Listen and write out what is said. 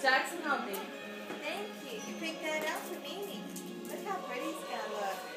Jackson helped me. Thank you. You picked that out for Mimi. Look how pretty it's gonna look.